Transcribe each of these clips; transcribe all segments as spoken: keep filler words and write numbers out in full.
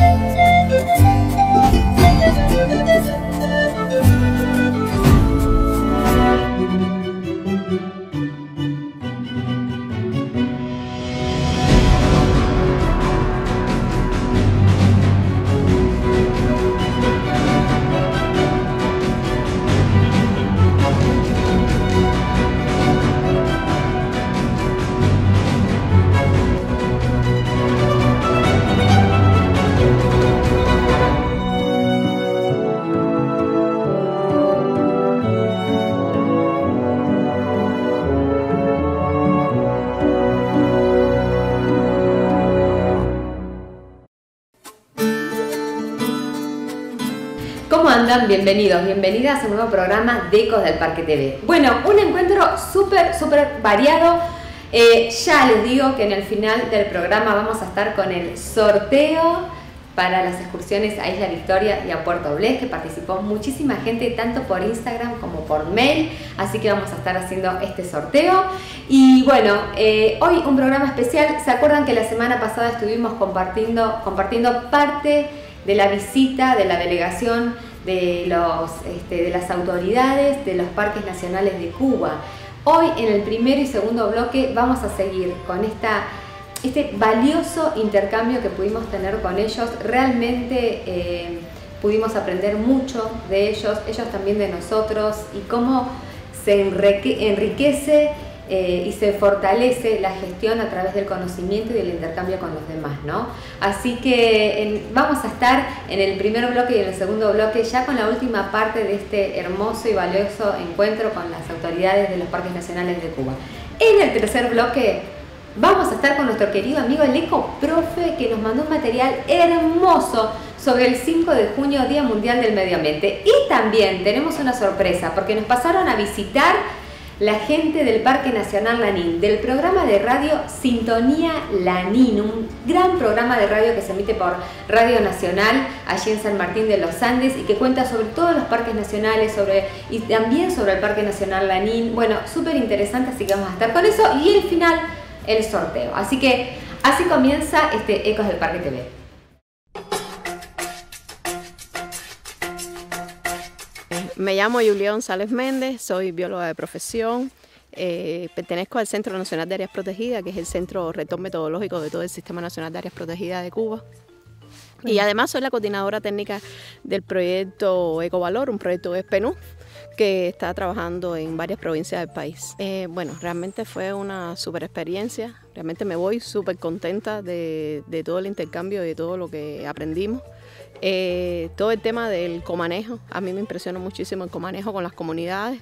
¿Cómo andan? Bienvenidos, bienvenidas a un nuevo programa de Ecos del Parque T V. Bueno, un encuentro súper, súper variado. Eh, ya les digo que en el final del programa vamos a estar con el sorteo para las excursiones a Isla Victoria y a Puerto Blés, que participó muchísima gente, tanto por Instagram como por mail, así que vamos a estar haciendo este sorteo. Y bueno, eh, hoy un programa especial. ¿Se acuerdan que la semana pasada estuvimos compartiendo, compartiendo parte de la visita de la delegación de, los, este, de las autoridades de los parques nacionales de Cuba? Hoy en el primero y segundo bloque vamos a seguir con esta, este valioso intercambio que pudimos tener con ellos. Realmente eh, pudimos aprender mucho de ellos, ellos también de nosotros, y cómo se enrique, enriquece Eh, y se fortalece la gestión a través del conocimiento y del intercambio con los demás, ¿no? Así que en, vamos a estar en el primer bloque y en el segundo bloque ya con la última parte de este hermoso y valioso encuentro con las autoridades de los parques nacionales de Cuba. En el tercer bloque vamos a estar con nuestro querido amigo el Ecoprofe, que nos mandó un material hermoso sobre el cinco de junio, Día Mundial del Medio Ambiente. Y también tenemos una sorpresa, porque nos pasaron a visitar la gente del Parque Nacional Lanín, del programa de radio Sintonía Lanín, un gran programa de radio que se emite por Radio Nacional allí en San Martín de los Andes y que cuenta sobre todos los parques nacionales sobre, y también sobre el Parque Nacional Lanín. Bueno, súper interesante, así que vamos a estar con eso, y el final, el sorteo. Así que así comienza este Ecos del Parque T V. Me llamo Julia González Méndez, soy bióloga de profesión, eh, pertenezco al Centro Nacional de Áreas Protegidas, que es el centro rector metodológico de todo el Sistema Nacional de Áreas Protegidas de Cuba. Y además soy la coordinadora técnica del proyecto Ecovalor, un proyecto de PNUD que está trabajando en varias provincias del país. Eh, bueno, realmente fue una súper experiencia, realmente me voy súper contenta de, de todo el intercambio y de todo lo que aprendimos. Eh, todo el tema del comanejo, a mí me impresionó muchísimo el comanejo con las comunidades.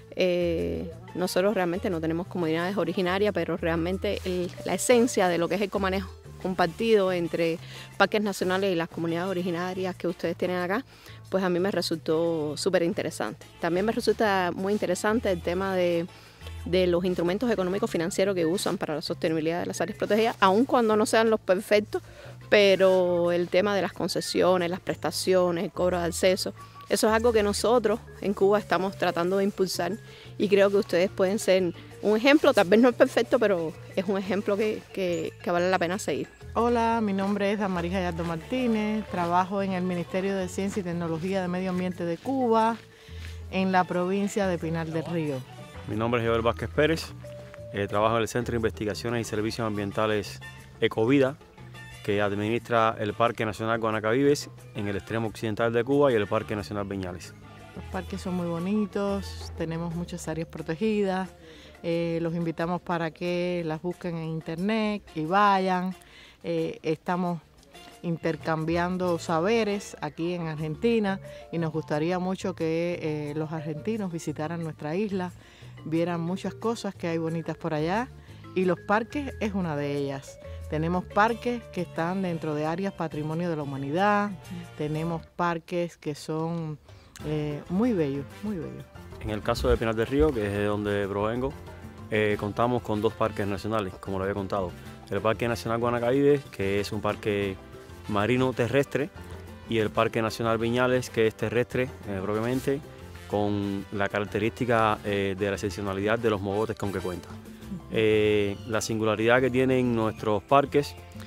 Eh, nosotros realmente no tenemos comunidades originarias, pero realmente el, la esencia de lo que es el comanejo compartido entre parques nacionales y las comunidades originarias que ustedes tienen acá, pues a mí me resultó súper interesante. También me resulta muy interesante el tema de, de los instrumentos económicos financieros que usan para la sostenibilidad de las áreas protegidas, aun cuando no sean los perfectos, pero el tema de las concesiones, las prestaciones, el cobro de acceso, eso es algo que nosotros en Cuba estamos tratando de impulsar, y creo que ustedes pueden ser un ejemplo. Tal vez no es perfecto, pero es un ejemplo que, que, que vale la pena seguir. Hola, mi nombre es Damaris Gallardo Martínez, trabajo en el Ministerio de Ciencia y Tecnología de Medio Ambiente de Cuba, en la provincia de Pinar del Río. Mi nombre es Joel Vázquez Pérez, eh, trabajo en el Centro de Investigaciones y Servicios Ambientales Ecovida, que administra el Parque Nacional Guanacavives en el extremo occidental de Cuba y el Parque Nacional Viñales. Los parques son muy bonitos, tenemos muchas áreas protegidas, eh, los invitamos para que las busquen en internet y vayan. Eh, estamos intercambiando saberes aquí en Argentina y nos gustaría mucho que eh, los argentinos visitaran nuestra isla, vieran muchas cosas que hay bonitas por allá, y los parques es una de ellas. Tenemos parques que están dentro de áreas patrimonio de la humanidad, uh-huh. Tenemos parques que son eh, muy bellos, muy bellos. En el caso de Pinar del Río, que es de donde provengo, eh, contamos con dos parques nacionales, como lo había contado. El Parque Nacional Guanacavives, que es un parque marino terrestre, y el Parque Nacional Viñales, que es terrestre eh, propiamente, con la característica eh, de la excepcionalidad de los mogotes con que cuenta. Eh, la singularidad que tienen nuestros parques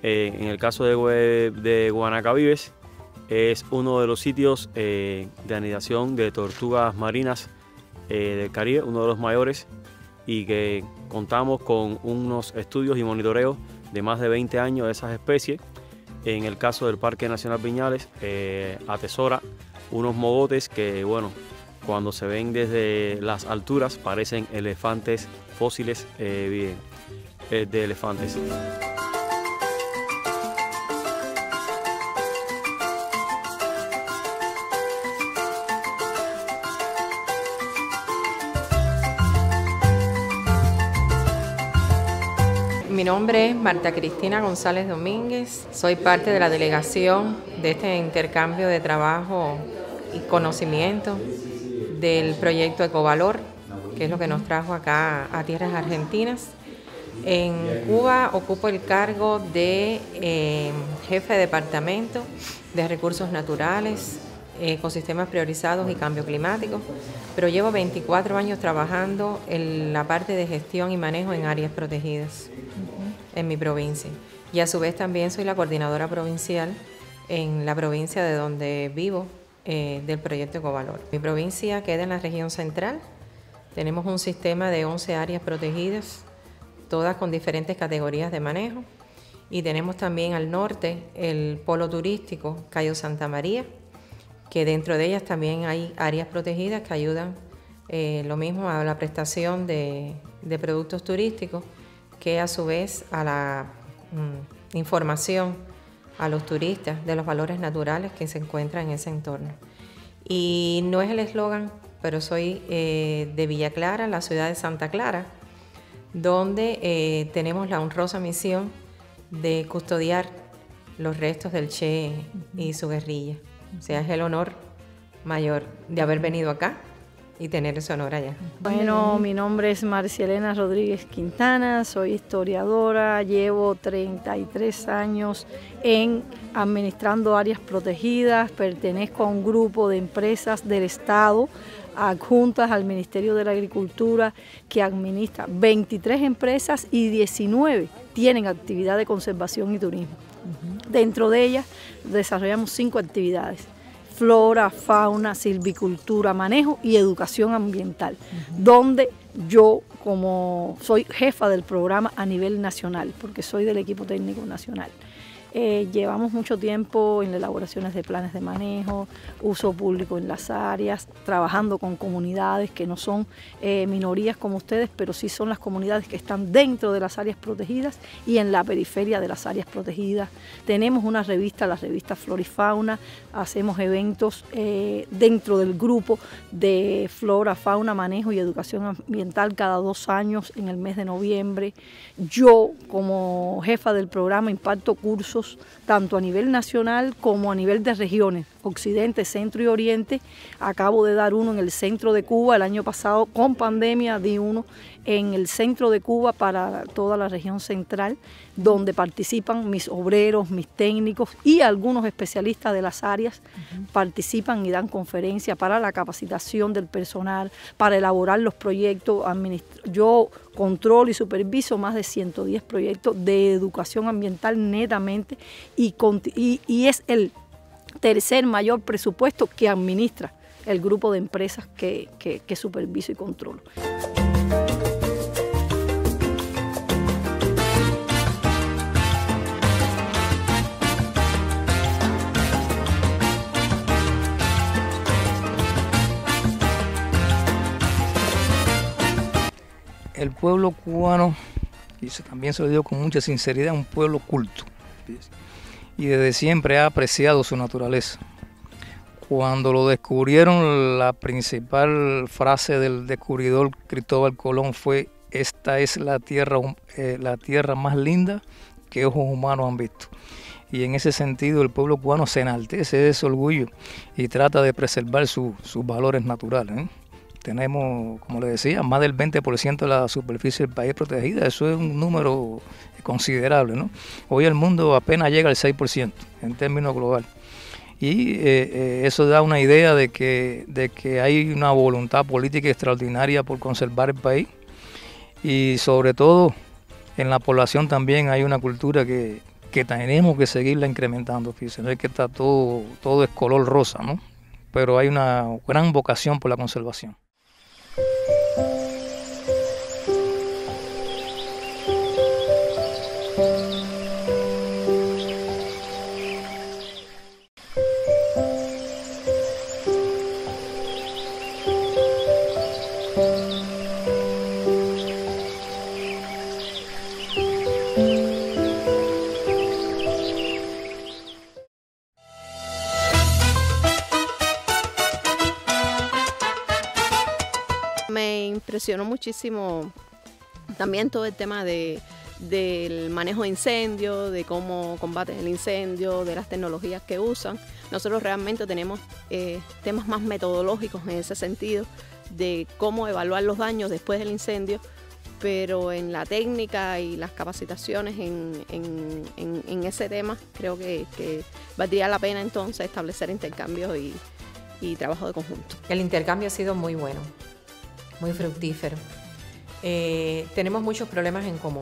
Eh, en el caso de, de Guanacavives, es uno de los sitios eh, de anidación de tortugas marinas eh, del Caribe, uno de los mayores, y que contamos con unos estudios y monitoreos de más de veinte años de esas especies. En el caso del Parque Nacional Viñales, eh, atesora unos mogotes que, bueno, cuando se ven desde las alturas parecen elefantes fósiles eh, de elefantes. Mi nombre es Marta Cristina González Domínguez, soy parte de la delegación de este intercambio de trabajo y conocimiento del proyecto Ecovalor, que es lo que nos trajo acá a tierras argentinas. En Cuba ocupo el cargo de eh, jefe de departamento de recursos naturales, ecosistemas priorizados y cambio climático, pero llevo veinticuatro años trabajando en la parte de gestión y manejo en áreas protegidas en mi provincia. Y a su vez también soy la coordinadora provincial en la provincia de donde vivo eh, del proyecto Ecovalor. Mi provincia queda en la región central. Tenemos un sistema de once áreas protegidas, todas con diferentes categorías de manejo. Y tenemos también al norte el polo turístico Cayo Santa María, que dentro de ellas también hay áreas protegidas que ayudan eh, lo mismo a la prestación de, de productos turísticos, que a su vez a la mm, información a los turistas de los valores naturales que se encuentran en ese entorno. Y no es el eslogan, pero soy eh, de Villa Clara, la ciudad de Santa Clara, donde eh, tenemos la honrosa misión de custodiar los restos del Che y su guerrilla. O sea, es el honor mayor de haber venido acá y tener ese honor allá. Bueno, mi nombre es Marcielena Rodríguez Quintana, soy historiadora, llevo treinta y tres años en administrando áreas protegidas, pertenezco a un grupo de empresas del Estado adjuntas al Ministerio de la Agricultura que administra veintitrés empresas y diecinueve tienen actividad de conservación y turismo. Uh-huh. Dentro de ellas desarrollamos cinco actividades: flora, fauna, silvicultura, manejo y educación ambiental, uh-huh. donde yo como soy jefa del programa a nivel nacional, porque soy del equipo técnico nacional. Eh, llevamos mucho tiempo en las elaboraciones de planes de manejo, uso público en las áreas, trabajando con comunidades que no son eh, minorías como ustedes, pero sí son las comunidades que están dentro de las áreas protegidas y en la periferia de las áreas protegidas. Tenemos una revista, la revista Flora y Fauna, hacemos eventos eh, dentro del grupo de flora, fauna, manejo y educación ambiental cada dos años en el mes de noviembre. Yo, como jefa del programa, imparto cursos tanto a nivel nacional como a nivel de regiones, Occidente, Centro y Oriente. Acabo de dar uno en el centro de Cuba, el año pasado con pandemia di uno en el centro de Cuba para toda la región central, donde participan mis obreros, mis técnicos y algunos especialistas de las áreas. Uh-huh. Participan y dan conferencias para la capacitación del personal, para elaborar los proyectos. Yo controlo y superviso más de ciento diez proyectos de educación ambiental netamente y, y, y es el tercer mayor presupuesto que administra el grupo de empresas que, que, que superviso y controlo. El pueblo cubano, y eso también se lo digo con mucha sinceridad, es un pueblo culto y desde siempre ha apreciado su naturaleza. Cuando lo descubrieron, la principal frase del descubridor Cristóbal Colón fue: esta es la tierra, eh, la tierra más linda que ojos humanos han visto. Y en ese sentido el pueblo cubano se enaltece de ese orgullo y trata de preservar su, sus valores naturales, ¿eh? Tenemos, como les decía, más del veinte por ciento de la superficie del país protegida. Eso es un número considerable, ¿no? Hoy el mundo apenas llega al seis por ciento en términos globales. Y eh, eh, eso da una idea de que, de que hay una voluntad política extraordinaria por conservar el país. Y sobre todo, en la población también hay una cultura que, que tenemos que seguirla incrementando, fíjense, no es que está todo, todo es color rosa, ¿no? Pero hay una gran vocación por la conservación. Me impresionó muchísimo también todo el tema de, del manejo de incendios, de cómo combaten el incendio, de las tecnologías que usan. Nosotros realmente tenemos eh, temas más metodológicos en ese sentido, de cómo evaluar los daños después del incendio, pero en la técnica y las capacitaciones en, en, en, en ese tema creo que, que valdría la pena entonces establecer intercambios y, y trabajo de conjunto. El intercambio ha sido muy bueno, muy fructífero. Eh, tenemos muchos problemas en común.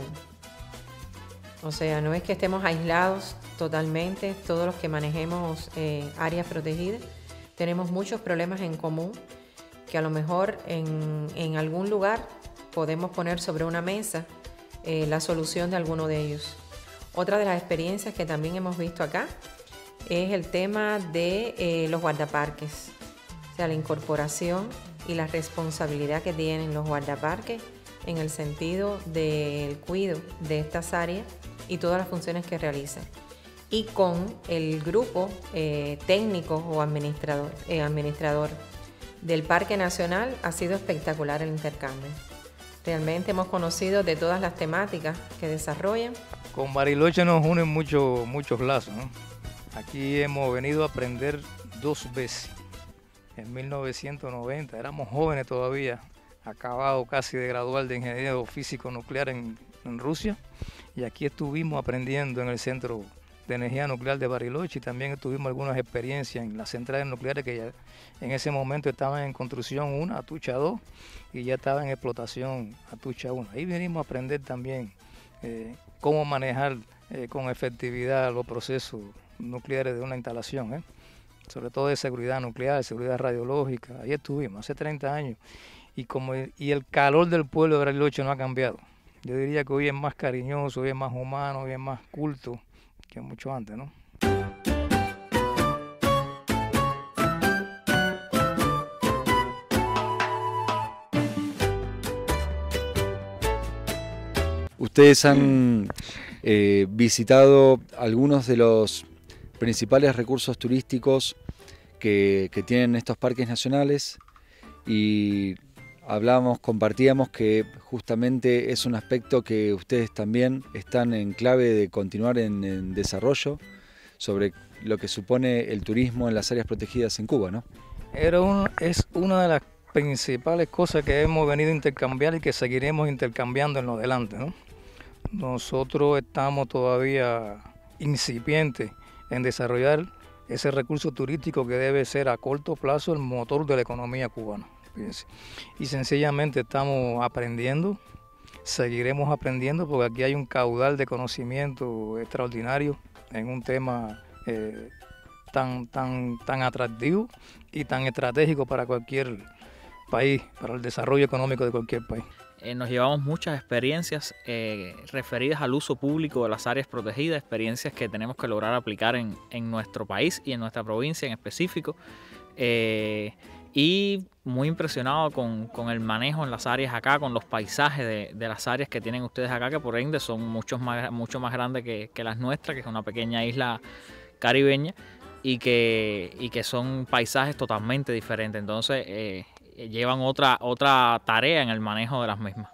O sea, no es que estemos aislados totalmente, todos los que manejemos eh, áreas protegidas, tenemos muchos problemas en común que a lo mejor en, en algún lugar podemos poner sobre una mesa eh, la solución de alguno de ellos. Otra de las experiencias que también hemos visto acá es el tema de eh, los guardaparques, o sea, la incorporación y la responsabilidad que tienen los guardaparques en el sentido del cuidado de estas áreas y todas las funciones que realizan. Y con el grupo eh, técnico o administrador, eh, administrador del Parque Nacional ha sido espectacular el intercambio. Realmente hemos conocido de todas las temáticas que desarrollan. Con Bariloche nos unen mucho, muchos lazos, ¿no? Aquí hemos venido a aprender dos veces. En mil novecientos noventa, éramos jóvenes todavía, acabado casi de graduar de ingeniero físico nuclear en, en Rusia, y aquí estuvimos aprendiendo en el Centro de Energía Nuclear de Bariloche y también tuvimos algunas experiencias en las centrales nucleares que ya en ese momento estaban en construcción una, Atucha dos, y ya estaba en explotación Atucha uno. Ahí venimos a aprender también eh, cómo manejar eh, con efectividad los procesos nucleares de una instalación, ¿eh? Sobre todo de seguridad nuclear, seguridad radiológica. Ahí estuvimos hace treinta años y, como, y el calor del pueblo de Bariloche no ha cambiado. Yo diría que hoy es más cariñoso, hoy es más humano, hoy es más culto que mucho antes, ¿no? Ustedes han eh, visitado algunos de los principales recursos turísticos que, que tienen estos parques nacionales y hablábamos, compartíamos que justamente es un aspecto que ustedes también están en clave de continuar en, en desarrollo sobre lo que supone el turismo en las áreas protegidas en Cuba, ¿no? Era un, es una de las principales cosas que hemos venido a intercambiar y que seguiremos intercambiando en lo adelante, ¿no? Nosotros estamos todavía incipientes en desarrollar ese recurso turístico que debe ser a corto plazo el motor de la economía cubana. Fíjense. Y sencillamente estamos aprendiendo, seguiremos aprendiendo porque aquí hay un caudal de conocimiento extraordinario en un tema eh, tan, tan, tan atractivo y tan estratégico para cualquier país, para el desarrollo económico de cualquier país. Eh, nos llevamos muchas experiencias eh, referidas al uso público de las áreas protegidas, experiencias que tenemos que lograr aplicar en, en nuestro país y en nuestra provincia en específico. Eh, y muy impresionado con, con el manejo en las áreas acá, con los paisajes de, de las áreas que tienen ustedes acá, que por ende son muchos más, mucho más grandes que, que las nuestras, que es una pequeña isla caribeña, y que, y que son paisajes totalmente diferentes. Entonces eh, llevan otra, otra tarea en el manejo de las mismas.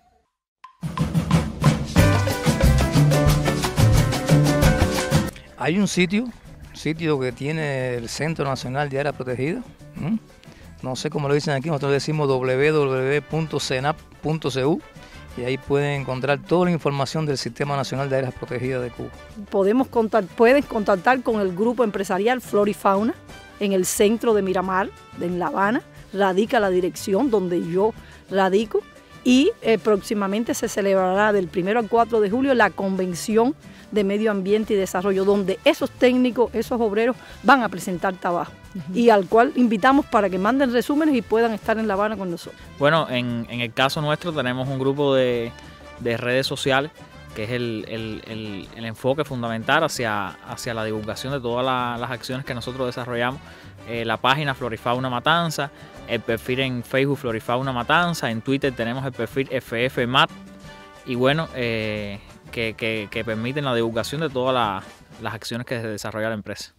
Hay un sitio, sitio que tiene el Centro Nacional de Áreas Protegidas, ¿Mm? no sé cómo lo dicen aquí, nosotros decimos doble u doble u doble u punto cenap punto c u, y ahí pueden encontrar toda la información del Sistema Nacional de Áreas Protegidas de Cuba. Podemos contar, pueden contactar con el grupo empresarial Flora y Fauna en el centro de Miramar, en La Habana, radica la dirección donde yo radico, y eh, próximamente se celebrará del primero al cuatro de julio la Convención de Medio Ambiente y Desarrollo, donde esos técnicos, esos obreros van a presentar trabajo. Uh-huh. Y al cual invitamos para que manden resúmenes y puedan estar en La Habana con nosotros. Bueno, en, en el caso nuestro tenemos un grupo de, de redes sociales que es el, el, el, el enfoque fundamental hacia, hacia la divulgación de todas la, las acciones que nosotros desarrollamos. Eh, la página Florifauna Matanza, el perfil en Facebook Florifauna Matanza, en Twitter tenemos el perfil F F Mat y bueno, eh, que, que, que permiten la divulgación de todas la, las acciones que desarrolla la empresa.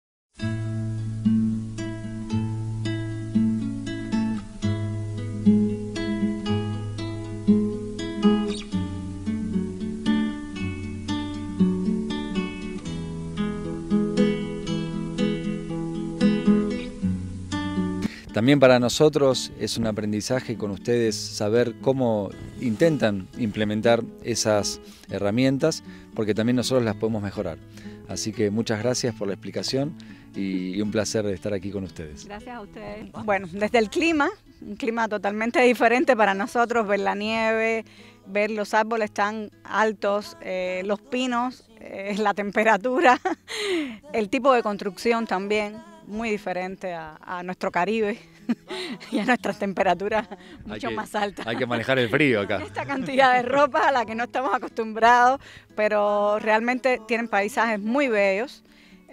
También para nosotros es un aprendizaje con ustedes saber cómo intentan implementar esas herramientas, porque también nosotros las podemos mejorar. Así que muchas gracias por la explicación y un placer estar aquí con ustedes. Gracias a ustedes. Bueno, desde el clima, un clima totalmente diferente para nosotros, ver la nieve, ver los árboles tan altos, eh, los pinos, eh, la temperatura, el tipo de construcción también, muy diferente a, a nuestro Caribe y a nuestras temperaturas mucho que, más altas. Hay que manejar el frío acá. Esta cantidad de ropa a la que no estamos acostumbrados, pero realmente tienen paisajes muy bellos.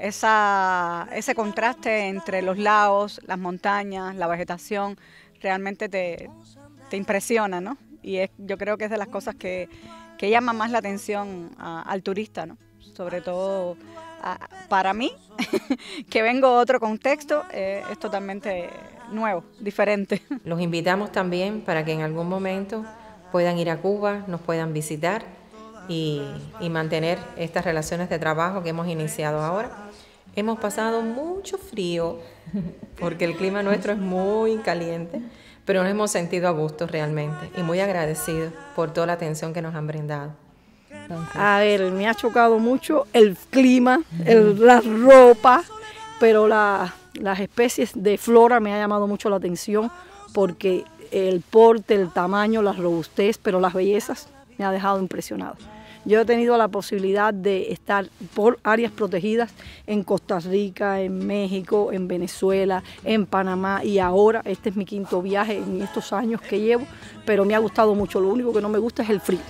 Esa, ese contraste entre los lagos, las montañas, la vegetación, realmente te, te impresiona, ¿no? Y es, yo creo que es de las cosas que, que llama más la atención a, al turista, ¿no? Sobre todo a, para mí, que vengo de otro contexto, eh, es totalmente nuevo, diferente. Los invitamos también para que en algún momento puedan ir a Cuba, nos puedan visitar y, y mantener estas relaciones de trabajo que hemos iniciado ahora. Hemos pasado mucho frío porque el clima nuestro es muy caliente, pero nos hemos sentido a gusto realmente y muy agradecidos por toda la atención que nos han brindado. A ver, me ha chocado mucho el clima, el, la ropa, pero la, las especies de flora me ha llamado mucho la atención porque el porte, el tamaño, la robustez, pero las bellezas me ha dejado impresionado. Yo he tenido la posibilidad de estar por áreas protegidas en Costa Rica, en México, en Venezuela, en Panamá y ahora este es mi quinto viaje en estos años que llevo, pero me ha gustado mucho. Lo único que no me gusta es el frío.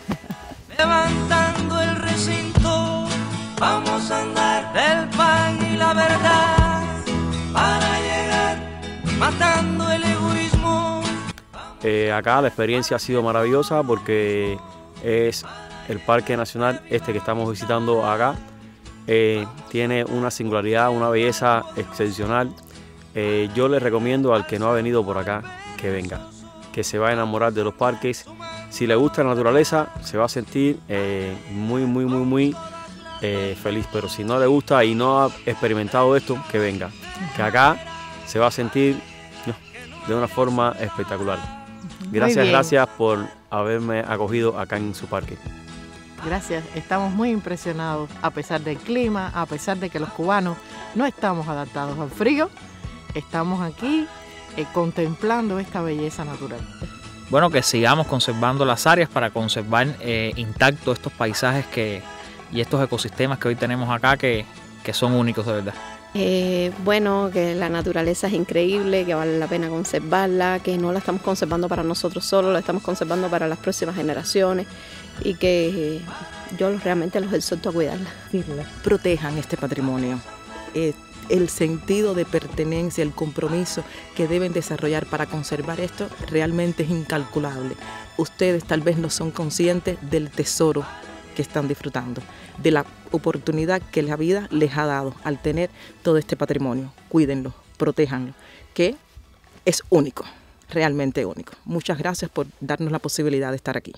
Levantando el recinto, vamos a andar del pan y la verdad para llegar matando el egoísmo. Eh, acá la experiencia ha sido maravillosa porque es el Parque Nacional este que estamos visitando acá. Eh, tiene una singularidad, una belleza excepcional. Eh, yo les recomiendo al que no ha venido por acá que venga, que se va a enamorar de los parques. Si le gusta la naturaleza, se va a sentir eh, muy, muy, muy, muy eh, feliz. Pero si no le gusta y no ha experimentado esto, que venga. Que acá se va a sentir no, de una forma espectacular. Gracias, gracias por haberme acogido acá en su parque. Gracias, estamos muy impresionados, a pesar del clima, a pesar de que los cubanos no estamos adaptados al frío, estamos aquí eh, contemplando esta belleza natural. Bueno, que sigamos conservando las áreas para conservar eh, intactos estos paisajes que, y estos ecosistemas que hoy tenemos acá que, que son únicos de verdad. Eh, bueno, que la naturaleza es increíble, que vale la pena conservarla, que no la estamos conservando para nosotros solos, la estamos conservando para las próximas generaciones y que eh, yo realmente los exhorto a cuidarla. Protejan este patrimonio. Eh, el sentido de pertenencia, el compromiso que deben desarrollar para conservar esto realmente es incalculable. Ustedes tal vez no son conscientes del tesoro que están disfrutando, de la oportunidad que la vida les ha dado al tener todo este patrimonio. Cuídenlo, protéjanlo, que es único, realmente único. Muchas gracias por darnos la posibilidad de estar aquí.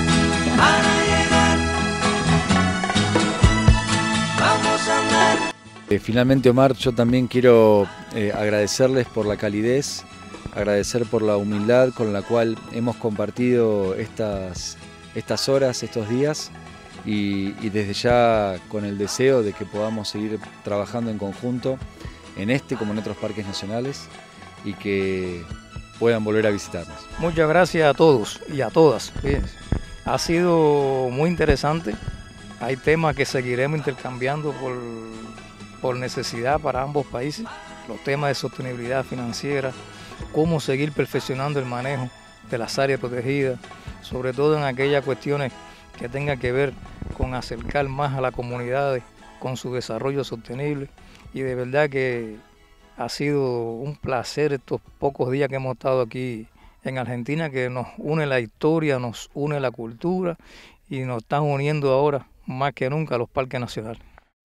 Eh, finalmente, Omar, yo también quiero eh, agradecerles por la calidez, agradecer por la humildad con la cual hemos compartido estas, estas horas, estos días y, y desde ya con el deseo de que podamos seguir trabajando en conjunto en este como en otros parques nacionales y que puedan volver a visitarnos. Muchas gracias a todos y a todas. Fíjense. Ha sido muy interesante. Hay temas que seguiremos intercambiando por, por necesidad para ambos países. Los temas de sostenibilidad financiera, cómo seguir perfeccionando el manejo de las áreas protegidas, sobre todo en aquellas cuestiones que tengan que ver con acercar más a las comunidades con su desarrollo sostenible. Y de verdad que ha sido un placer estos pocos días que hemos estado aquí en Argentina, que nos une la historia, nos une la cultura y nos están uniendo ahora más que nunca los parques nacionales.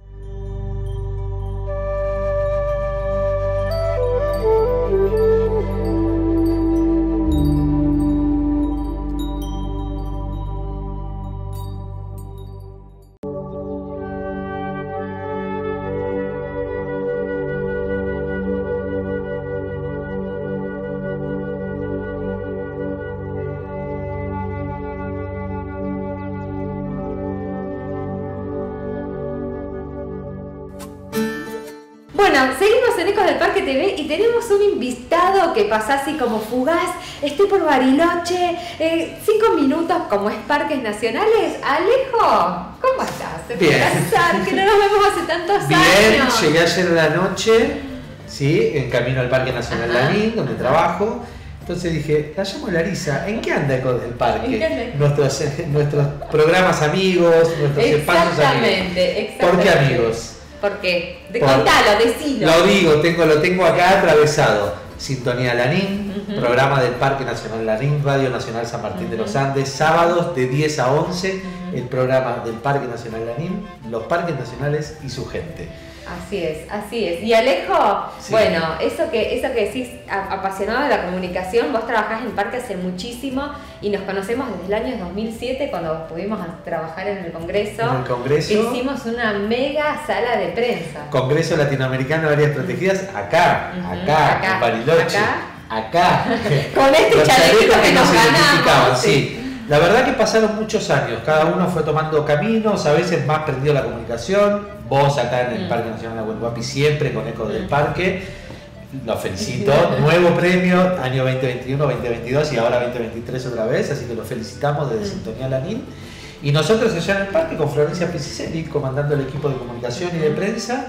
Bueno, seguimos en Ecos del Parque T V y tenemos un invitado que pasa así como fugaz. Estoy por Bariloche, eh, cinco minutos, como es Parques Nacionales. Alejo, ¿cómo estás? Bien. Pasar, que no nos vemos hace tantos Bien, años. llegué ayer a la noche, ¿sí? En camino al Parque Nacional Ajá. Lanín, donde trabajo. Entonces dije, la llamo a Larisa, ¿en qué anda Ecos del Parque? ¿En qué anda? Nuestros, nuestros programas amigos, nuestros espacios amigos. Exactamente, exactamente. ¿Por qué amigos? ¿Por qué? De, Por- contalo, decilo. Lo digo, tengo, lo tengo acá atravesado. Sintonía Lanín, Ujú. programa del Parque Nacional Lanín, Radio Nacional San Martín de los Andes, sábados de diez a once, el programa del Parque Nacional Lanín, los parques nacionales y su gente. Así es, así es. Y Alejo, Sí. bueno, eso que, eso que decís, a- apasionado de la comunicación, vos trabajás en Parque hace muchísimo y nos conocemos desde el año dos mil siete cuando pudimos a- trabajar en el Congreso. En el Congreso. Que hicimos una mega sala de prensa. Congreso Latinoamericano de Áreas Protegidas, acá, Ujú, acá, acá, en Bariloche, acá. acá. Con este Los chalequito chalecos que nos identificaban, ganamos. sí. La verdad que pasaron muchos años, cada uno fue tomando caminos, a veces más prendido la comunicación, vos acá en el Mm. Parque Nacional de Huelhuapi siempre con Ecos del Parque, los felicito, nuevo premio, año veinte veintiuno, veinte veintidós y ahora veinte veintitrés otra vez, así que los felicitamos desde Sintonía Lanín. Y nosotros allá en el parque con Florencia Pisicelli, comandando el equipo de comunicación y de prensa.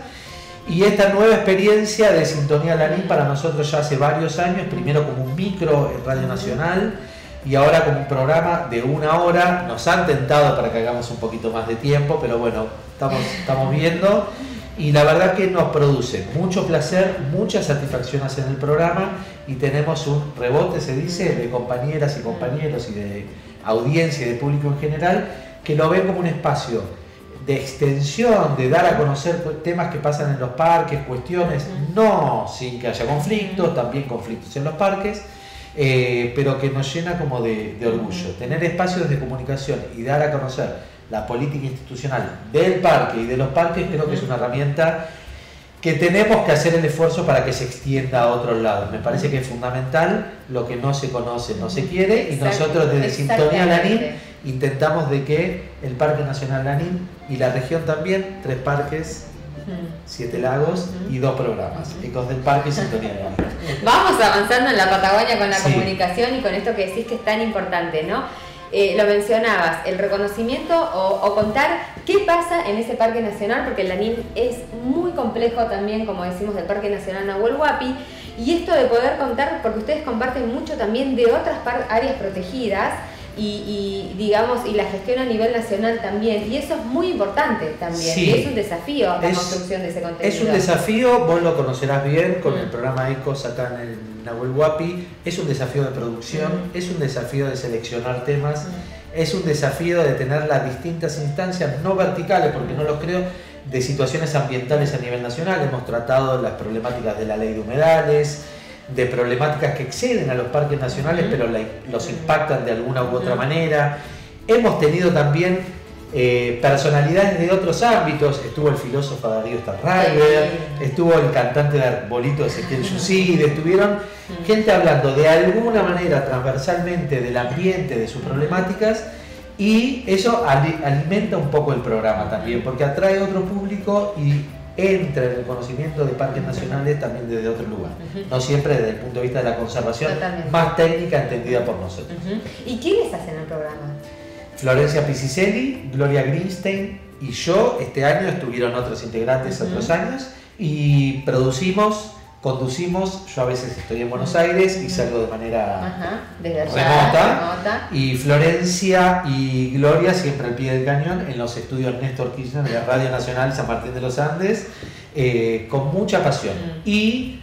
Y esta nueva experiencia de Sintonía Lanín para nosotros ya hace varios años, primero como un micro en Radio Nacional y ahora como un programa de una hora. Nos han tentado para que hagamos un poquito más de tiempo, pero bueno, estamos, estamos viendo. Y la verdad que nos produce mucho placer, mucha satisfacción hacer el programa y tenemos un rebote, se dice, de compañeras y compañeros y de audiencia y de público en general que lo ven como un espacio de extensión, de dar a conocer temas que pasan en los parques, cuestiones, no sin que haya conflictos, también conflictos en los parques, eh, pero que nos llena como de, de orgullo. Tener espacios de comunicación y dar a conocer la política institucional del parque y de los parques creo que es una herramienta que tenemos que hacer el esfuerzo para que se extienda a otros lados. Me parece que es fundamental, lo que no se conoce no se quiere y Exacto, nosotros desde Sintonía exactamente. Lanín intentamos de que el Parque Nacional Lanín y la región también, tres parques, siete lagos y dos programas, Ecos del Parque y Sintonía Lanín. Vamos avanzando en la Patagonia con la Sí. comunicación y con esto que decís que es tan importante, ¿no? Eh, lo mencionabas, el reconocimiento o, o contar qué pasa en ese Parque Nacional, porque el Lanín es muy complejo también, como decimos, del Parque Nacional Nahuel Huapi, y esto de poder contar, porque ustedes comparten mucho también de otras par- áreas protegidas, y, y digamos, y la gestión a nivel nacional también, y eso es muy importante también, Sí. y es un desafío la Es- construcción de ese contenido. Es un desafío, vos lo conocerás bien con Mm. el programa Ecos acá en el Nahuel Huapi, es un desafío de producción, Mm. es un desafío de seleccionar temas, es un desafío de tener las distintas instancias, no verticales, porque no los creo, de situaciones ambientales a nivel nacional. Hemos tratado las problemáticas de la ley de humedales, de problemáticas que exceden a los parques nacionales, pero la- los impactan de alguna u otra manera. Hemos tenido también eh, personalidades de otros ámbitos. Estuvo el filósofo Darío Starraiber, estuvo el cantante de arbolito Ezequiel Yucide, estuvieron gente hablando de alguna manera transversalmente del ambiente, de sus problemáticas, y eso ali- alimenta un poco el programa también, porque atrae otro público y entra en el conocimiento de parques nacionales también desde otro lugar, uh-huh. no siempre desde el punto de vista de la conservación, totalmente. Más técnica entendida por nosotros. Uh-huh. ¿Y quiénes hacen el programa? Florencia Pisicelli, Gloria Greenstein y yo. Este año estuvieron otros integrantes uh-huh. otros años y producimos, conducimos. Yo a veces estoy en Buenos Aires y salgo de manera Ajá, desde allá, remota, remota y Florencia y Gloria siempre al pie del cañón en los estudios Néstor Kirchner de la Radio Nacional San Martín de los Andes, eh, con mucha pasión. Uh-huh. Y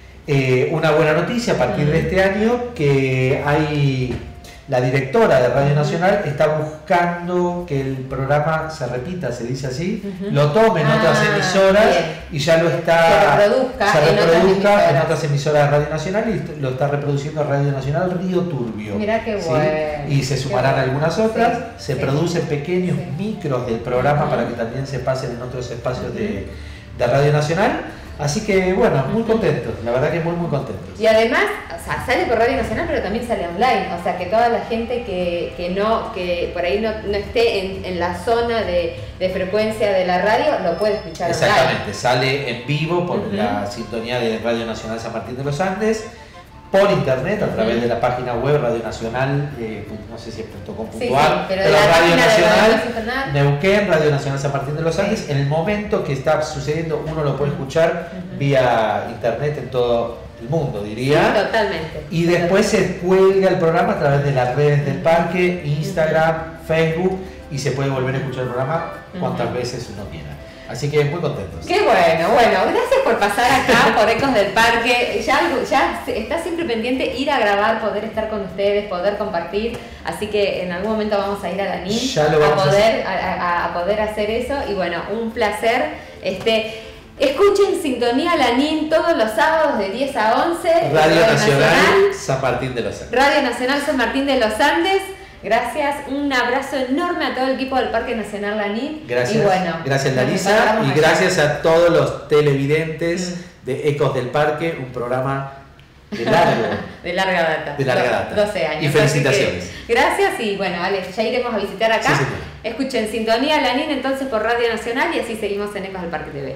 eh, una buena noticia a partir uh-huh. de este año, que hay... La directora de Radio Nacional está buscando que el programa se repita, se dice así, uh-huh. lo tome en ah, otras emisoras bien. Y ya lo está se reproduzca, se reproduzca en, otras en otras emisoras de Radio Nacional y lo está reproduciendo Radio Nacional Río Turbio. Mirá qué ¿sí? bueno. Y se sumarán bueno. algunas otras, sí, se sí. producen pequeños sí. micros del programa uh-huh. para que también se pasen en otros espacios uh-huh. de, de Radio Nacional. Así que bueno, muy contentos, la verdad que muy muy contentos. Y además, o sea, sale por Radio Nacional, pero también sale online, o sea que toda la gente que, que no, que por ahí no, no esté en, en la zona de, de frecuencia de la radio, lo puede escuchar online. Exactamente, sale en vivo por uh-huh. la sintonía de Radio Nacional San Martín de los Andes, por internet, a través uh-huh. de la página web Radio Nacional, eh, no sé si es punto com punto a r, sí, sí, pero, pero la Radio Nacional, Radio Neuquén, Radio Nacional San Martín de los Andes, sí. en el momento que está sucediendo uno lo puede escuchar uh-huh. vía internet en todo el mundo, diría. Sí, totalmente. Y después se cuelga el programa a través de las redes del parque, Instagram, uh-huh. Facebook, y se puede volver a escuchar el programa cuantas uh-huh. veces uno quiera. Así que muy contentos. Qué bueno, bueno, gracias por pasar acá por Ecos del Parque. Ya, ya está siempre pendiente ir a grabar, poder estar con ustedes, poder compartir. Así que en algún momento vamos a ir a la N I M a poder, a, a, a poder hacer eso. Y bueno, un placer. Este, escuchen Sintonía la N I M todos los sábados de diez a once. Radio, Radio Nacional, Nacional San Martín de los Andes. Radio Nacional San Martín de los Andes. Gracias, un abrazo enorme a todo el equipo del Parque Nacional La N I M. Gracias, y bueno, gracias Larisa y gracias a todos los televidentes mm. de Ecos del Parque, un programa de largo. de larga data. De larga data. doce años. Y felicitaciones. Que, gracias y bueno, Alex, ya iremos a visitar acá. Sí, escuchen Sintonía La N I M entonces por Radio Nacional y así seguimos en Ecos del Parque T V.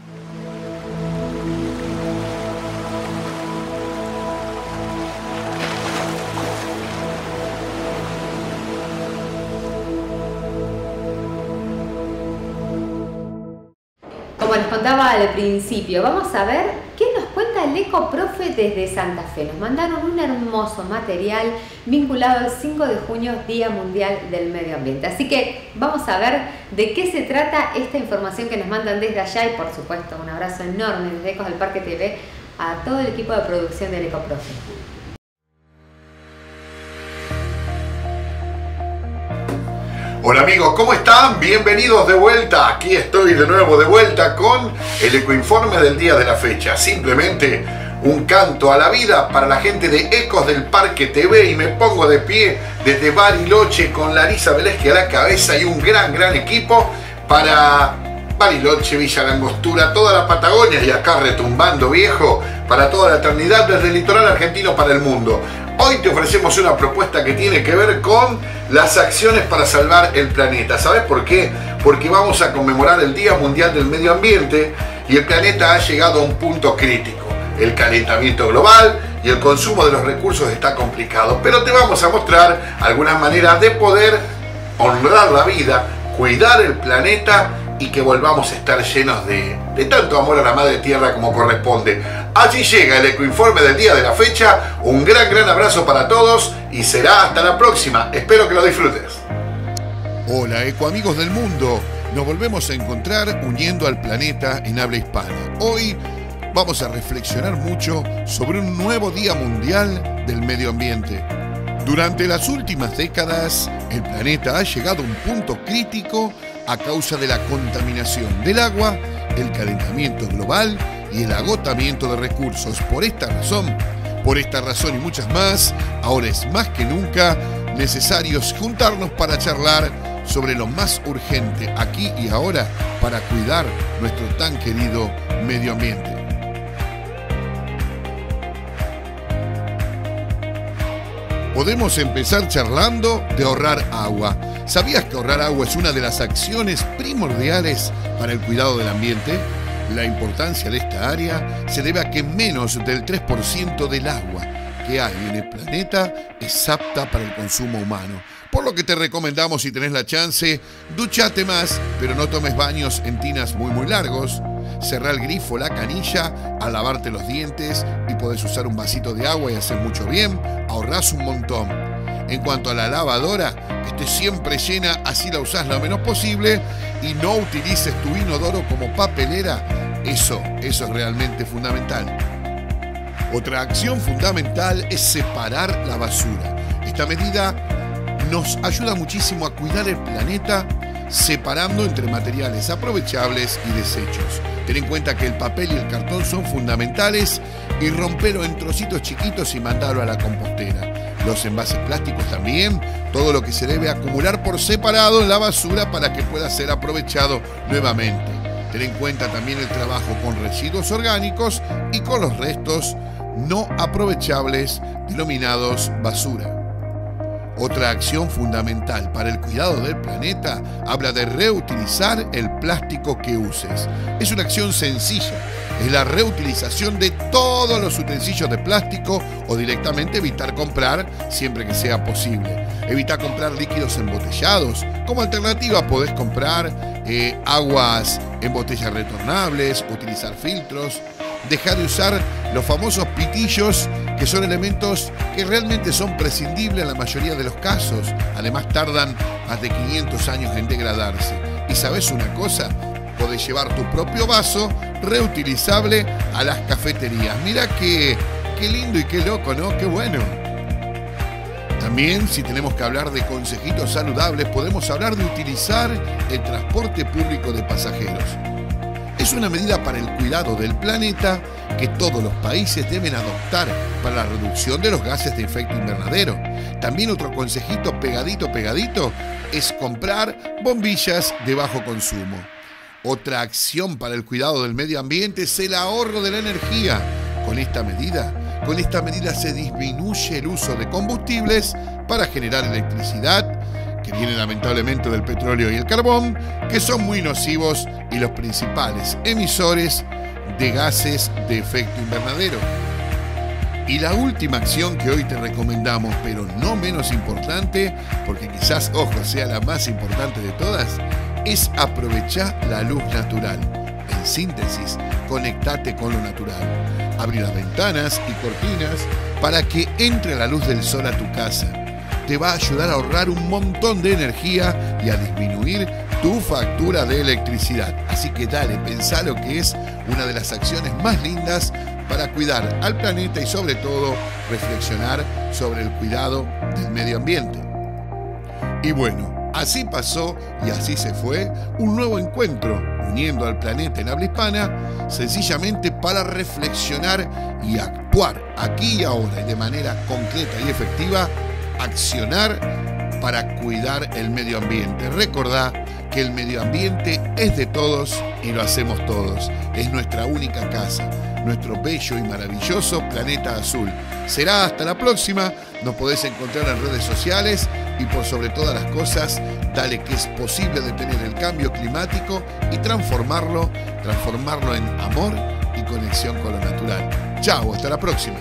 Como les contaba al principio, vamos a ver qué nos cuenta el Ecoprofe desde Santa Fe. Nos mandaron un hermoso material vinculado al cinco de junio, Día Mundial del Medio Ambiente. Así que vamos a ver de qué se trata esta información que nos mandan desde allá y por supuesto un abrazo enorme desde Ecos del Parque T V a todo el equipo de producción del Ecoprofe. Hola amigos, ¿cómo están? Bienvenidos de vuelta. Aquí estoy de nuevo de vuelta con el ecoinforme del día de la fecha. Simplemente un canto a la vida para la gente de Ecos del Parque T V y me pongo de pie desde Bariloche con Larisa Velezque a la cabeza y un gran, gran equipo para Bariloche, Villa Langostura, toda la Patagonia y acá retumbando viejo para toda la eternidad desde el litoral argentino para el mundo. Hoy te ofrecemos una propuesta que tiene que ver con las acciones para salvar el planeta. ¿Sabes por qué? Porque vamos a conmemorar el Día Mundial del Medio Ambiente y el planeta ha llegado a un punto crítico. El calentamiento global y el consumo de los recursos está complicado, pero te vamos a mostrar algunas maneras de poder honrar la vida, cuidar el planeta y que volvamos a estar llenos de, de tanto amor a la madre tierra como corresponde. Allí llega el ecoinforme del día de la fecha. Un gran, gran abrazo para todos y será hasta la próxima. Espero que lo disfrutes. Hola, ecoamigos del mundo. Nos volvemos a encontrar uniendo al planeta en habla hispana. Hoy vamos a reflexionar mucho sobre un nuevo Día Mundial del Medio Ambiente. Durante las últimas décadas, el planeta ha llegado a un punto crítico a causa de la contaminación del agua, el calentamiento global y el agotamiento de recursos. Por esta razón, por esta razón y muchas más, ahora es más que nunca necesario juntarnos para charlar sobre lo más urgente aquí y ahora para cuidar nuestro tan querido medio ambiente. Podemos empezar charlando de ahorrar agua. ¿Sabías que ahorrar agua es una de las acciones primordiales para el cuidado del ambiente? La importancia de esta área se debe a que menos del tres por ciento del agua que hay en el planeta es apta para el consumo humano. Por lo que te recomendamos, si tenés la chance, duchate más, pero no tomes baños en tinas muy muy largos. Cerrá el grifo, la canilla, al lavarte los dientes y podés usar un vasito de agua y hacer mucho bien. Ahorrás un montón. En cuanto a la lavadora, que esté siempre llena, así la usás lo menos posible y no utilices tu inodoro como papelera. Eso, eso es realmente fundamental. Otra acción fundamental es separar la basura. Esta medida nos ayuda muchísimo a cuidar el planeta, separando entre materiales aprovechables y desechos. Ten en cuenta que el papel y el cartón son fundamentales y rompelo en trocitos chiquitos y mandalo a la compostera. Los envases plásticos también, todo lo que se debe acumular por separado en la basura para que pueda ser aprovechado nuevamente. Ten en cuenta también el trabajo con residuos orgánicos y con los restos no aprovechables denominados basura. Otra acción fundamental para el cuidado del planeta habla de reutilizar el plástico que uses. Es una acción sencilla, es la reutilización de todos los utensilios de plástico o directamente evitar comprar siempre que sea posible. Evita comprar líquidos embotellados. Como alternativa podés comprar eh, aguas en botellas retornables, utilizar filtros. Dejar de usar los famosos pitillos, que son elementos que realmente son prescindibles en la mayoría de los casos. Además tardan más de quinientos años en degradarse. ¿Y sabes una cosa? Podés llevar tu propio vaso reutilizable a las cafeterías. Mira qué, qué lindo y qué loco, ¿no? Qué bueno. También, si tenemos que hablar de consejitos saludables, podemos hablar de utilizar el transporte público de pasajeros. Es una medida para el cuidado del planeta que todos los países deben adoptar para la reducción de los gases de efecto invernadero. También otro consejito pegadito, pegadito, es comprar bombillas de bajo consumo. Otra acción para el cuidado del medio ambiente es el ahorro de la energía. Con esta medida, con esta medida se disminuye el uso de combustibles para generar electricidad, que viene lamentablemente del petróleo y el carbón, que son muy nocivos y los principales emisores de gases de efecto invernadero. Y la última acción que hoy te recomendamos, pero no menos importante, porque quizás, ojo, sea la más importante de todas, es aprovechar la luz natural. En síntesis, conectate con lo natural. Abrí las ventanas y cortinas para que entre la luz del sol a tu casa. Te va a ayudar a ahorrar un montón de energía y a disminuir tu factura de electricidad. Así que dale, pensá lo que es una de las acciones más lindas para cuidar al planeta y sobre todo reflexionar sobre el cuidado del medio ambiente. Y bueno, así pasó y así se fue un nuevo encuentro uniendo al planeta en habla hispana, sencillamente para reflexionar y actuar aquí y ahora y de manera concreta y efectiva, accionar para cuidar el medio ambiente. Recordá que el medio ambiente es de todos y lo hacemos todos. Es nuestra única casa, nuestro bello y maravilloso planeta azul. Será hasta la próxima. Nos podés encontrar en redes sociales y por sobre todas las cosas, dale que es posible detener el cambio climático y transformarlo, transformarlo en amor y conexión con lo natural. Chao, hasta la próxima.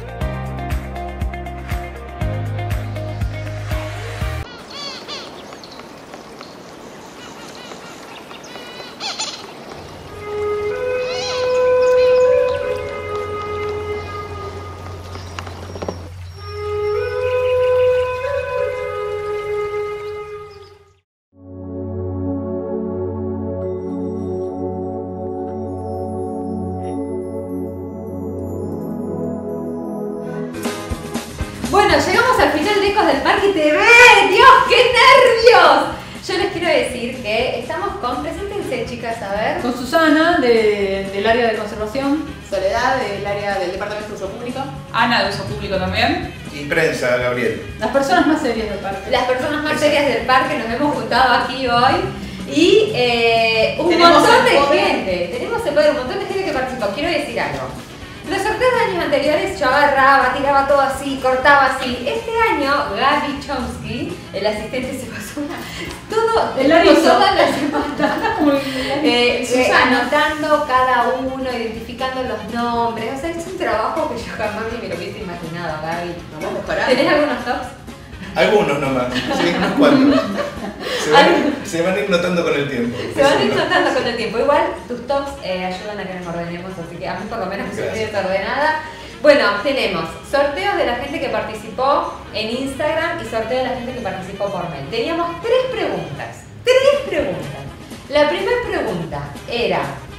Bueno, llegamos al final de Ecos del Parque T V. ¡Dios, qué nervios! Yo les quiero decir que estamos con, preséntense chicas, a ver. Con Susana, de, del área de conservación. Soledad, del área del departamento de uso público. Ana, de uso público también. Y prensa, Gabriel. Las personas más serias del parque. Las personas más serias del parque nos hemos juntado aquí hoy. Y eh, un Tenemos montón de el poder. gente. Tenemos el poder, un montón de gente que participó. Quiero decir algo. Los sorteos de años anteriores yo agarraba, tiraba todo así, cortaba así. Este año Gaby Chomsky, el asistente, se pasó una, todo, El aviso. toda la semana. eh, eh, Susana. anotando cada uno, identificando los nombres. O sea, es un trabajo que yo jamás ni me lo hubiese imaginado, Gaby. Vamos mejorando. ¿Tenés algunos tops? Algunos nomás, sí, unos cuantos. Se van, se van a ir notando con el tiempo. Se van a ir notando con el tiempo. Igual tus tops eh, ayudan a que nos ordenemos, así que a mí por lo menos me estoy desordenada. Bueno, tenemos sorteo de la gente que participó en Instagram y sorteo de la gente que participó por mail. Teníamos tres preguntas. Tres preguntas. La primera pregunta era: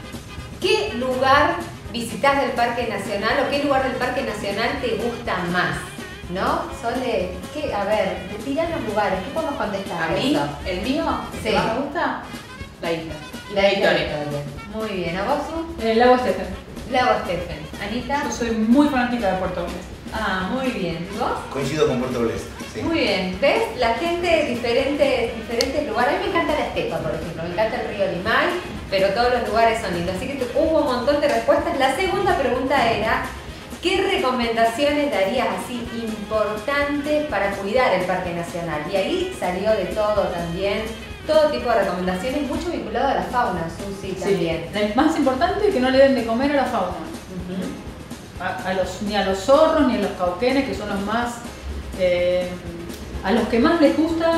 ¿qué lugar visitas del Parque Nacional o qué lugar del Parque Nacional te gusta más? ¿No? Sole, ¿qué? A ver, tiran los lugares, ¿qué podemos contestar? ¿A mí? Eso? ¿El mío? Sí. ¿El que más me gusta? La isla. La La Victoria. Victoria. Muy bien, ¿a vos? Su? El lago Stephen. Lago Stephen. ¿Anita? Yo soy muy fanática de Puerto Blest. Ah, muy bien. ¿Y vos? Coincido con Puerto Blest. Sí. Muy bien. ¿Ves? La gente de diferentes, diferentes lugares. A mí me encanta la Estepa, por ejemplo. Me encanta el río Limay, pero todos los lugares son lindos. Así que hubo un montón de respuestas. La segunda pregunta era: ¿qué recomendaciones darías así importantes para cuidar el Parque Nacional? Y ahí salió de todo también, todo tipo de recomendaciones, mucho vinculado a la fauna, Susi, también. Sí. El más importante es que no le den de comer a la fauna. Uh-huh. a, a los, ni a los zorros ni a los cauquenes, que son los más... Eh, a los que más les gusta,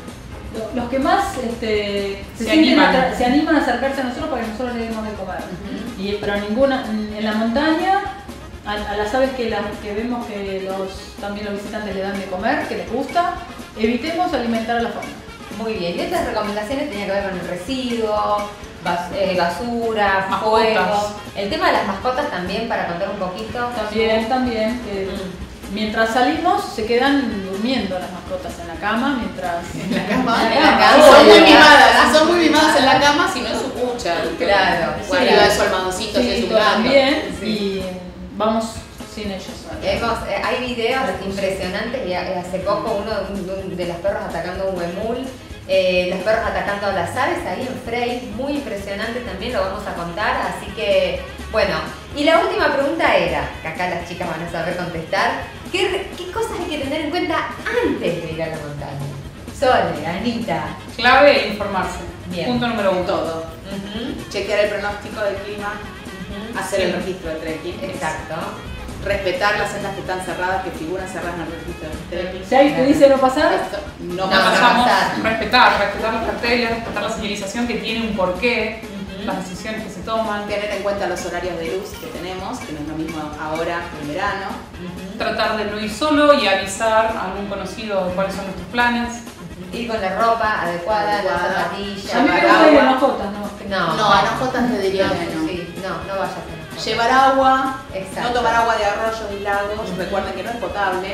lo, los que más este, se, Se sienten animan. atra- se animan a acercarse a nosotros para que nosotros les demos de comer. Uh-huh. y, pero ninguna, en la montaña, a, a las aves que, la, que vemos que los, también los visitantes le dan de comer, que les gusta, evitemos alimentar a la fauna. Muy bien, y estas recomendaciones tenían que ver con el residuo, bas- eh, basura, Mascotas. fuego. El tema de las mascotas también, para contar un poquito. También, también. que mientras salimos, se quedan durmiendo las mascotas en la cama, mientras... En la cama. En la Y cama. son muy mimadas, y son muy mimadas en la cama, si no en su cucha. Claro, O arriba de su almohadoncito, si es Sí, un gato. también, y vamos sin ellos. Hemos, eh, hay videos impresionantes y a- hace poco uno de, un- de los perros atacando a un huemul, eh, los perros atacando a las aves ahí en Frey, muy impresionante también, lo vamos a contar, así que bueno. Y la última pregunta era, que acá las chicas van a saber contestar, ¿qué, re- qué cosas hay que tener en cuenta antes de ir a la montaña? Sole, Anita. Clave, informarse. Bien. Punto número uno. Todo. Chequear el pronóstico del clima, hacer el registro de trekking. Exacto. Respetar las sendas que están cerradas, que figuran cerradas en el registro de trekking. Si ahí te dice no pasar, Esto no, no pasa. pasamos. Respetar, respetar los carteles, respetar la señalización que tiene un porqué, las decisiones que se toman. Tener en cuenta los horarios de luz que tenemos, que no es lo mismo ahora que en verano. Tratar de no ir solo y avisar a algún conocido cuáles son nuestros planes. Ir con la ropa adecuada, Adecuada. las zapatillas. A mí me llevar gusta ir agua. en ojotas, ¿no? No, No, en ojotas te diría no, que no. sí, no, no vayas en ojotas. Llevar agua, Exacto. no tomar agua de arroyos y lagos, recuerden que no es potable.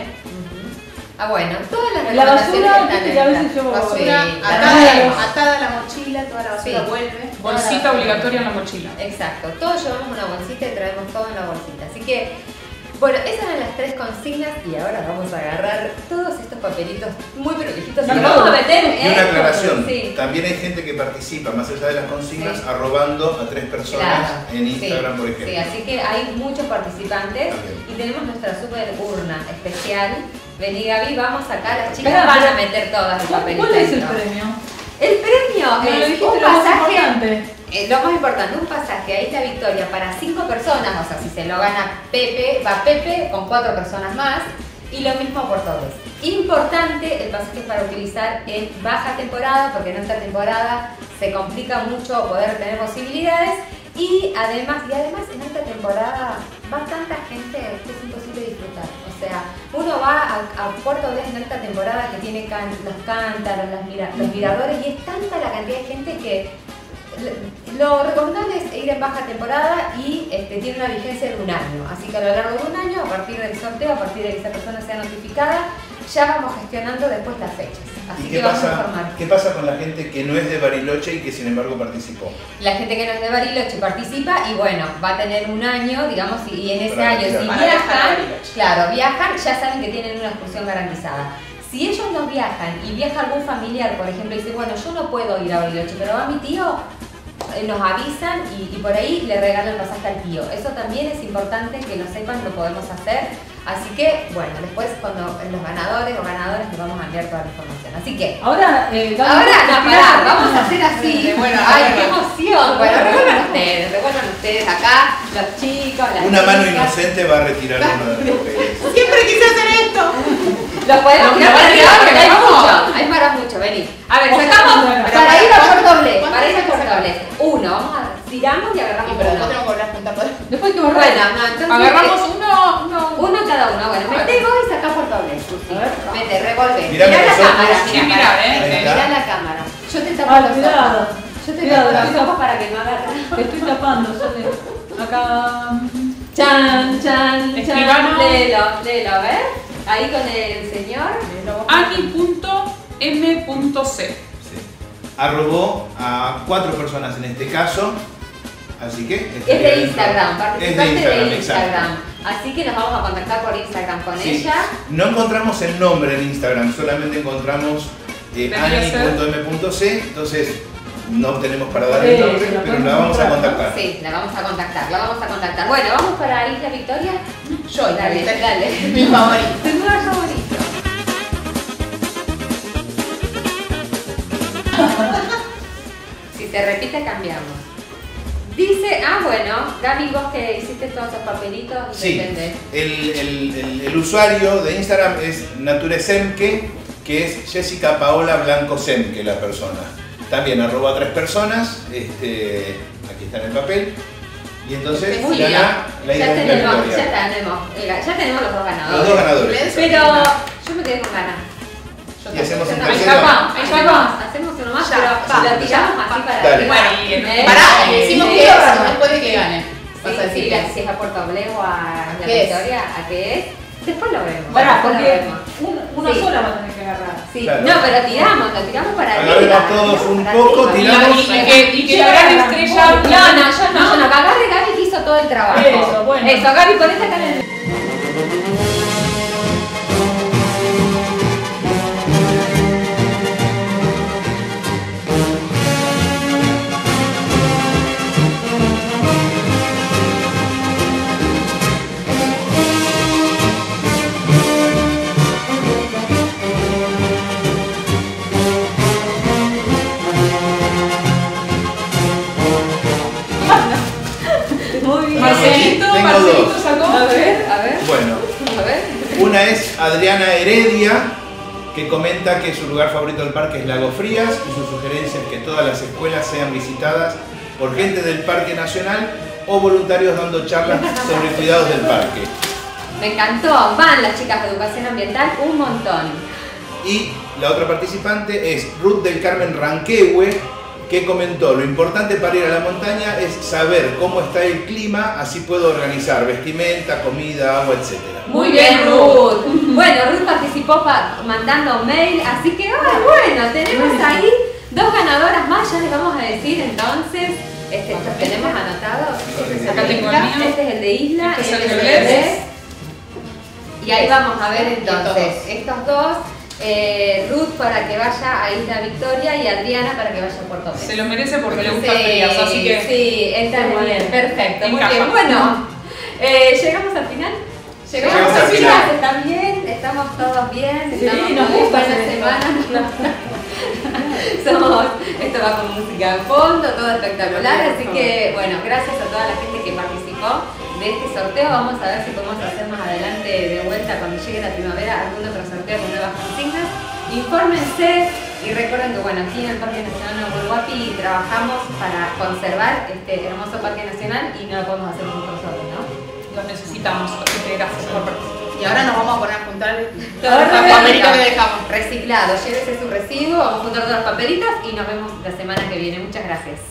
Ah, bueno, todas las La recomendaciones basura, están viste en que a esta. veces yo basura, Sí, la atada, traemos. atada a la mochila, toda la basura Sí. vuelve. Bolsita obligatoria en la mochila. Exacto, todos llevamos una bolsita y traemos todo en la bolsita. Así que, bueno, esas eran las tres consignas y ahora vamos a agarrar todos estos papelitos muy prolijitos y No, los no. vamos a meter Y en... una aclaración, Sí. también hay gente que participa, más allá de las consignas, Sí. arrobando a tres personas Claro, en Instagram, sí, por ejemplo. Sí, así que hay muchos participantes y tenemos nuestra super urna especial. Vení, Gaby, vamos acá, las chicas Espera, van a pero- meter todas el ¿Cuál papelito. cuál es el dentro. premio? El premio No, lo es dijiste, un lo más pasaje, importante. eh, lo más importante, un pasaje a Isla Victoria para cinco personas, o sea, si se lo gana Pepe, va Pepe con cuatro personas más, y lo mismo por todos. Importante el pasaje para utilizar en baja temporada, porque en esta temporada se complica mucho poder tener posibilidades, y además, y además en esta temporada va tanta gente que es imposible disfrutar. O sea, uno va a, a Puerto Blest en esta temporada que tiene can- los cántaros, las mira- los miradores, y es tanta la cantidad de gente que lo recomendable es ir en baja temporada y este, tiene una vigencia de un año. Así que a lo largo de un año, a partir del sorteo, a partir de que esa persona sea notificada, ya vamos gestionando después las fechas. Así ¿Y que qué vamos a pasa, informar. qué pasa con la gente que no es de Bariloche y que sin embargo participó? La gente que no es de Bariloche participa y bueno, va a tener un año, digamos, y y en ese Para año si viajar. Para viajar a viajan, Bariloche. claro, viajan, ya saben que tienen una excursión garantizada. Si ellos no viajan y viaja algún familiar, por ejemplo, y dice, bueno, yo no puedo ir a Bariloche, pero va mi tío, eh, nos avisan y, y por ahí le regalan el pasaje al tío. Eso también es importante que lo sepan, lo podemos hacer. Así que, bueno, después cuando los ganadores o ganadoras les vamos a enviar toda la información. Así que, Ahora, eh, Gaby, ahora, no, respirá. pará, vamos a hacer así. Bueno, Ay, bueno. qué emoción. emoción! Bueno, revuelvan ustedes, revuelvan ustedes acá, los chicos, las Una mano chicas. inocente va a retirar uno de los papeles. Siempre quise hacer esto. Lo podemos No, tirar no, para arriba no, porque no, hay no. mucho, hay para mucho, vení. A ver, Ojo, sacamos no, no, para no, ir a no, por doble, ¿cuánto para ir a hay que por sacar? doble. Uno, vamos a tiramos y agarramos Sí, pero uno. después tenemos que volver a juntarlo. Después que borrar. Bueno, no, entonces Agarramos eh, uno, uno. uno cada uno. Bueno, mete vos y sacá por doble, Susi. Mete, revolve. Mirá Mirá la los ojos. cámara, Sí, mirá, mirá, mirá, eh. Ahí está. mirá la cámara. Yo te tapo Ah, los cuidado. ojos. Yo te Cuidado, tapo los cuidado. ojos para que no agarre. Te estoy tapando, Sole. Acá. Chan, chan, chan. Escribano. Léelo, léelo, a ver. Ahí con el señor. Ani punto M punto C. Arrobó a cuatro personas en este caso, así que... Es estaría de dentro. Instagram, Es participante de Instagram, de exacto. Instagram. Así que nos vamos a contactar por Instagram con Sí. ella. No encontramos el nombre en Instagram, solamente encontramos eh, Debería ser. ani punto eme punto ce, entonces no tenemos para dar el Sí, nombre, se la pero podemos la vamos a encontrar, contactar. Sí, la vamos a contactar, la vamos a contactar. Bueno, vamos para Isla Victoria. Yo, Isla Dale, Victoria. dale. Mi favorito. Tu lugar favorito. Si se repite, cambiamos. Dice, ah bueno, Gaby, vos que hiciste todos esos papelitos, Sí, ¿entendés? el, el- el- el usuario de Instagram es Naturesemke, que es Jessica Paola Blanco Semke, la persona. También arroba a tres personas, este, aquí está en el papel. Y entonces Muy bien. gana la Ya Isla tenemos, ya Victoria. tenemos, eh, ya tenemos los dos ganadores. Los dos ganadores. Pero yo me quedé con ganas. Y hacemos un Ahí tercero. va, ahí va. Hacemos uno más, Ya, pero va, lo tiramos así para Dale. arriba. Bueno, ¿Eh? pará, y decimos Sí, que es sí. después de que gane. Vas a Sí, decir sí, que si es a Puerto Bleu o a la ¿Qué es? Victoria, ¿a qué es? Después lo vemos. Pará, después lo porque vemos. un- una Sí. sola va a tener que agarrar. Sí, Claro. no, pero tiramos, lo tiramos para arriba. Agarremos todos un para poco, arriba. tiramos. Y que, y que la gran estrella. No, no, yo no, yo no, que agarre Gaby que hizo todo el trabajo. Eso, bueno. Eso, Gaby, ponete acá en el... Muy bien. Marcelito, Tengo Marcelito dos. sacó. A ver, a ver, Bueno, a ver. una es Adriana Heredia, que comenta que su lugar favorito del parque es Lago Frías y su sugerencia es que todas las escuelas sean visitadas por gente del Parque Nacional o voluntarios dando charlas sobre cuidados del parque. Me encantó, van las chicas de educación ambiental un montón. Y la otra participante es Ruth del Carmen Ranquehue, que comentó: lo importante para ir a la montaña es saber cómo está el clima, así puedo organizar vestimenta, comida, agua, etcétera. Muy bien, Ruth. Bueno, Ruth participó pa- mandando mail, así que, ah, bueno, tenemos ahí dos ganadoras más, ya les vamos a decir entonces. Este, ¿los tenemos anotados? Este es el Acá de tengo Isla, el mío. este es el de Isla, Este es este el es de el de Bled. Bled. Y ahí vamos a ver entonces, estos dos, eh, Ruth para que vaya a Isla Victoria y Adriana para que vaya a Puerto Bled. Se lo merece porque le gusta Sí, frías, así que. sí, está Muy bien, bien. perfecto, muy Encaja. bien. Bueno, eh, llegamos al final. Llegamos, Llegamos al al final. final, ¿están bien? ¿Estamos todos bien? Sí, ¿Estamos nos muy gusta buena hacer esto. semana? Somos, esto va con música de fondo, todo espectacular, así que bueno, gracias a toda la gente que participó de este sorteo. Vamos a ver si podemos hacer más adelante de vuelta cuando llegue la primavera algún otro sorteo con nuevas consignas. Infórmense y recuerden que bueno, aquí en el Parque Nacional Nahuel Huapi trabajamos para conservar este hermoso Parque Nacional y no lo podemos hacer nosotros solos, ¿no? Los necesitamos, así que gracias por participar. Y ahora nos vamos a poner a juntar Todos todos los los papelitos que dejamos. reciclados, llévese su residuo, vamos a juntar todos los papelitos y nos vemos la semana que viene. Muchas gracias.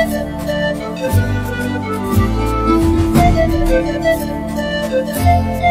Thank you.